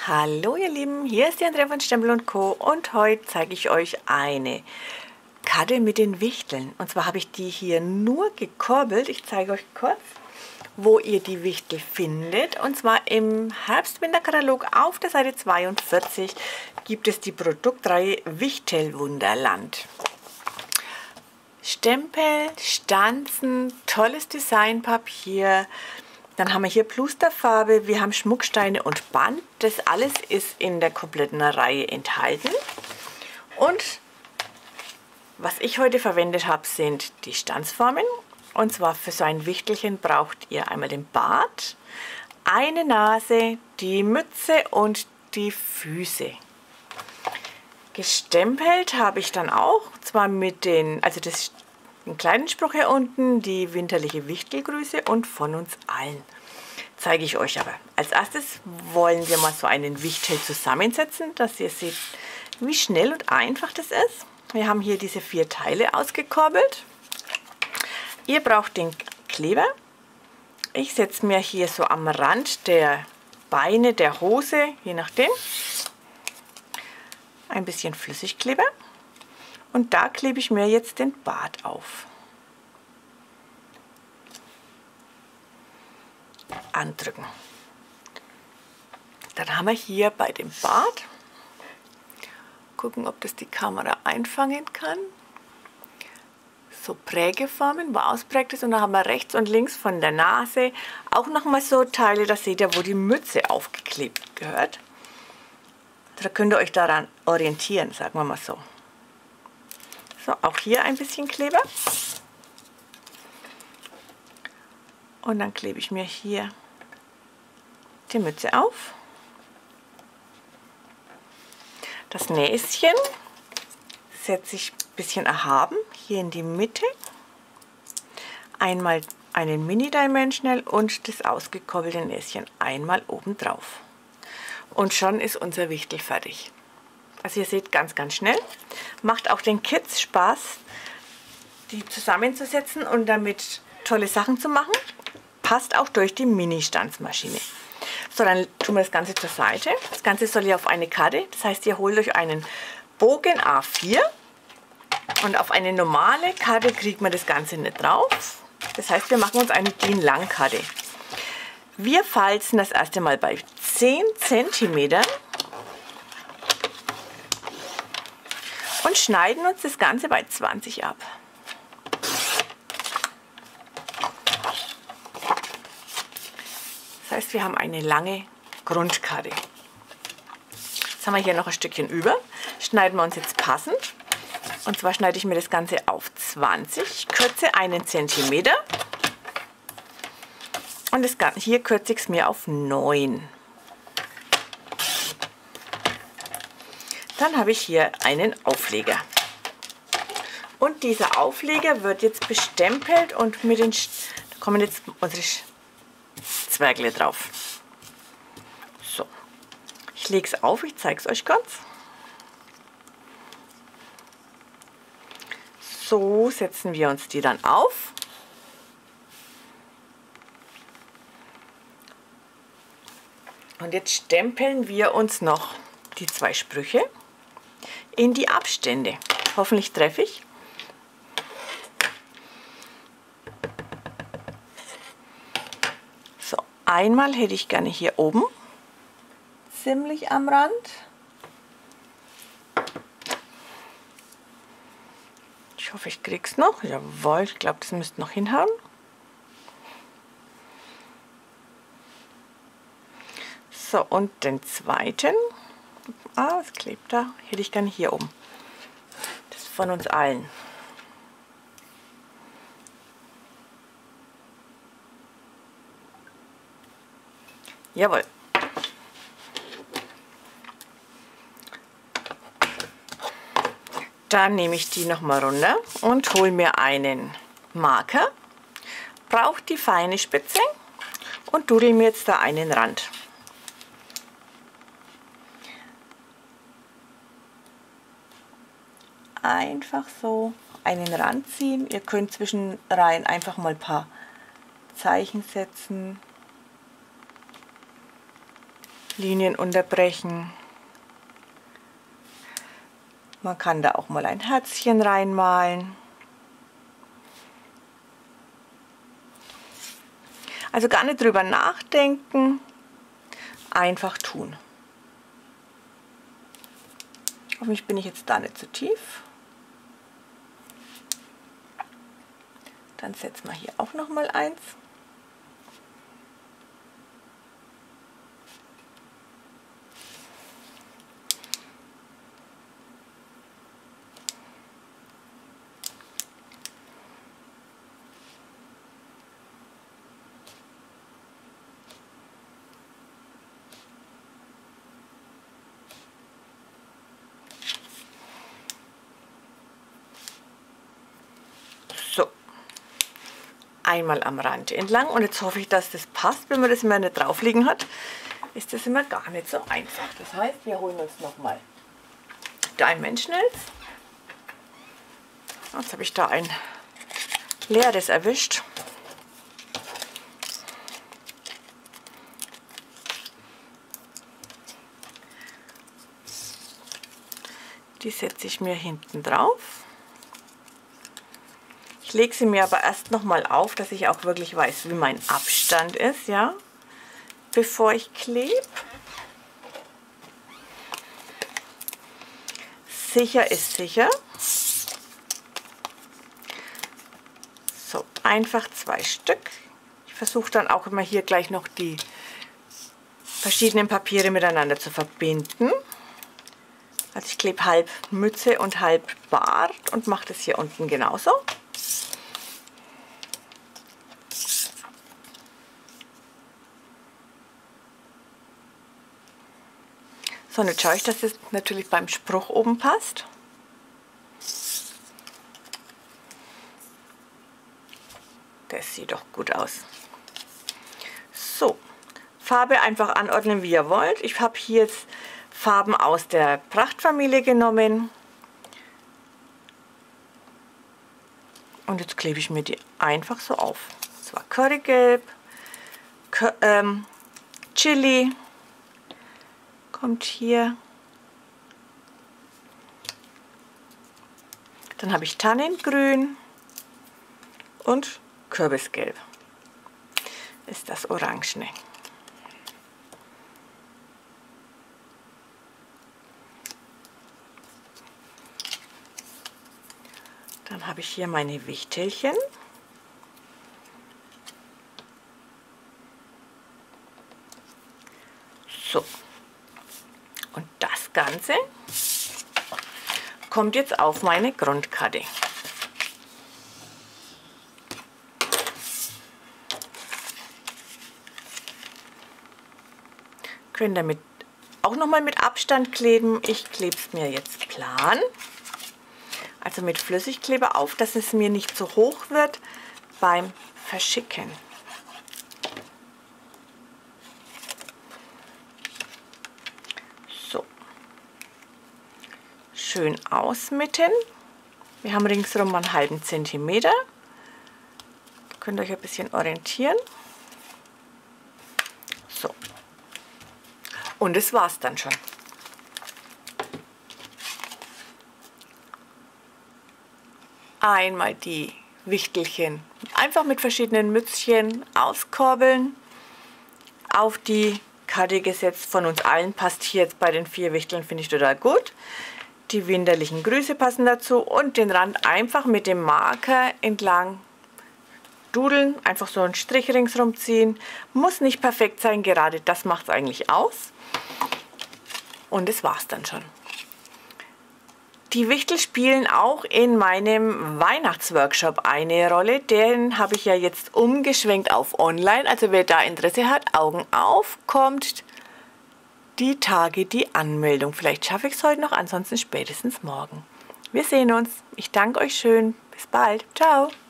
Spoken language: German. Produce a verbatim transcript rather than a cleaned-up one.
Hallo ihr Lieben, hier ist die Andrea von Stempel und Co. und heute zeige ich euch eine Karte mit den Wichteln. Und zwar habe ich die hier nur gekurbelt. Ich zeige euch kurz, wo ihr die Wichtel findet. Und zwar im Herbst-Winter-Katalog auf der Seite zweiundvierzig gibt es die Produktreihe Wichtelwunderland. Stempel, Stanzen, tolles Designpapier. Dann haben wir hier Plusterfarbe, wir haben Schmucksteine und Band. Das alles ist in der kompletten Reihe enthalten. Und was ich heute verwendet habe, sind die Stanzformen. Und zwar für so ein Wichtelchen braucht ihr einmal den Bart, eine Nase, die Mütze und die Füße. Gestempelt habe ich dann auch, zwar mit den, also das einen kleinen Spruch hier unten, die winterliche Wichtelgrüße und von uns allen. Zeige ich euch aber. Als erstes wollen wir mal so einen Wichtel zusammensetzen, dass ihr seht, wie schnell und einfach das ist. Wir haben hier diese vier Teile ausgekurbelt. Ihr braucht den Kleber. Ich setze mir hier so am Rand der Beine der Hose, je nachdem, ein bisschen Flüssigkleber. Und da klebe ich mir jetzt den Bart auf. Andrücken. Dann haben wir hier bei dem Bart, gucken, ob das die Kamera einfangen kann, so Prägeformen, wo ausprägt ist. Und dann haben wir rechts und links von der Nase auch nochmal so Teile, da seht ihr, wo die Mütze aufgeklebt gehört. Da könnt ihr euch daran orientieren, sagen wir mal so. So, auch hier ein bisschen Kleber. Und dann klebe ich mir hier die Mütze auf. Das Näschen setze ich ein bisschen erhaben hier in die Mitte. Einmal einen Mini-Dimensional und das ausgekoppelte Näschen einmal oben drauf. Und schon ist unser Wichtel fertig. Also ihr seht, ganz, ganz schnell. Macht auch den Kids Spaß, die zusammenzusetzen und damit tolle Sachen zu machen. Passt auch durch die Mini-Stanzmaschine. So, dann tun wir das Ganze zur Seite. Das Ganze soll ja auf eine Karte. Das heißt, ihr holt euch einen Bogen A vier und auf eine normale Karte kriegt man das Ganze nicht drauf. Das heißt, wir machen uns eine D I N-Lang-Karte. Wir falzen das erste Mal bei zehn Zentimeter und schneiden uns das Ganze bei zwanzig ab. Das heißt, wir haben eine lange Grundkarte. Jetzt haben wir hier noch ein Stückchen über. Schneiden wir uns jetzt passend. Und zwar schneide ich mir das Ganze auf zwanzig, kürze einen Zentimeter. Und das Ganze, hier kürze ich es mir auf neun. Dann habe ich hier einen Aufleger. Und dieser Aufleger wird jetzt bestempelt und mit den, da kommen jetzt unsere Zwergle drauf. So, ich lege es auf, ich zeige es euch kurz. So setzen wir uns die dann auf. Und jetzt stempeln wir uns noch die zwei Sprüche in die Abstände. Hoffentlich treffe ich. So, einmal hätte ich gerne hier oben, ziemlich am Rand. Ich hoffe, ich kriege es noch. Jawohl, ich glaube, das müsste noch hinhauen. So, und den zweiten. Ah, es klebt da. Hätte ich gerne hier oben. Das ist von uns allen. Jawohl. Dann nehme ich die noch mal runter und hole mir einen Marker. Brauche die feine Spitze und dudel mir jetzt da einen Rand. Einfach so einen Rand ziehen. Ihr könnt zwischenrein einfach mal ein paar Zeichen setzen. Linien unterbrechen. Man kann da auch mal ein Herzchen reinmalen. Also gar nicht drüber nachdenken, einfach tun. Hoffentlich bin ich jetzt da nicht zu tief. Dann setzen wir hier auch noch mal eins. So, einmal am Rand entlang und jetzt hoffe ich, dass das passt. Wenn man das immer nicht drauf liegen hat, ist das immer gar nicht so einfach. Das heißt, wir holen uns nochmal Dimensionals. Jetzt habe ich da ein leeres erwischt. Die setze ich mir hinten drauf. Ich lege sie mir aber erst noch mal auf, dass ich auch wirklich weiß, wie mein Abstand ist, ja, bevor ich klebe. Sicher ist sicher. So, einfach zwei Stück. Ich versuche dann auch immer hier gleich noch die verschiedenen Papiere miteinander zu verbinden. Also ich klebe halb Mütze und halb Bart und mache das hier unten genauso. So, und jetzt schaue ich, dass das natürlich beim Spruch oben passt. Das sieht doch gut aus. So, Farbe einfach anordnen, wie ihr wollt. Ich habe hier jetzt Farben aus der Prachtfamilie genommen. Und jetzt klebe ich mir die einfach so auf. Das war Currygelb, Cur ähm, Chili. Kommt hier. Dann habe ich Tannengrün und Kürbisgelb. Ist das Orangene. Dann habe ich hier meine Wichtelchen. So. Und das Ganze kommt jetzt auf meine Grundkarte. Könnt ihr mit, auch noch mal mit Abstand kleben. Ich klebe es mir jetzt plan, also mit Flüssigkleber auf, dass es mir nicht zu hoch wird beim Verschicken. Schön ausmitten. Wir haben ringsherum einen halben Zentimeter. Ihr könnt euch ein bisschen orientieren. So. Und das war's dann schon. Einmal die Wichtelchen einfach mit verschiedenen Mützchen auskorbeln. Auf die Karte gesetzt. Von uns allen passt hier jetzt bei den vier Wichteln, finde ich total gut. Die winterlichen Grüße passen dazu und den Rand einfach mit dem Marker entlang dudeln, einfach so einen Strich ringsherum ziehen. Muss nicht perfekt sein, gerade das macht es eigentlich aus. Und das war's dann schon. Die Wichtel spielen auch in meinem Weihnachtsworkshop eine Rolle. Den habe ich ja jetzt umgeschwenkt auf online. Also wer da Interesse hat, Augen auf, kommt die Tage die Anmeldung. Vielleicht schaffe ich es heute noch, ansonsten spätestens morgen. Wir sehen uns. Ich danke euch schön. Bis bald. Ciao.